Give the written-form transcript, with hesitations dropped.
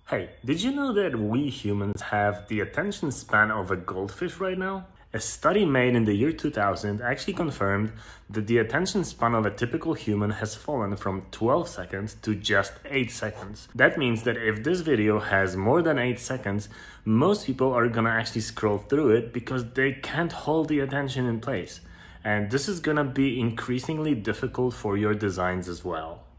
Hey, did you know that we humans have the attention span of a goldfish right now? A study made in the year 2000 actually confirmed that the attention span of a typical human has fallen from 12 seconds to just 8 seconds. That means that if this video has more than 8 seconds, most people are gonna actually scroll through it because they can't hold the attention in place. And this is gonna be increasingly difficult for your designs as well.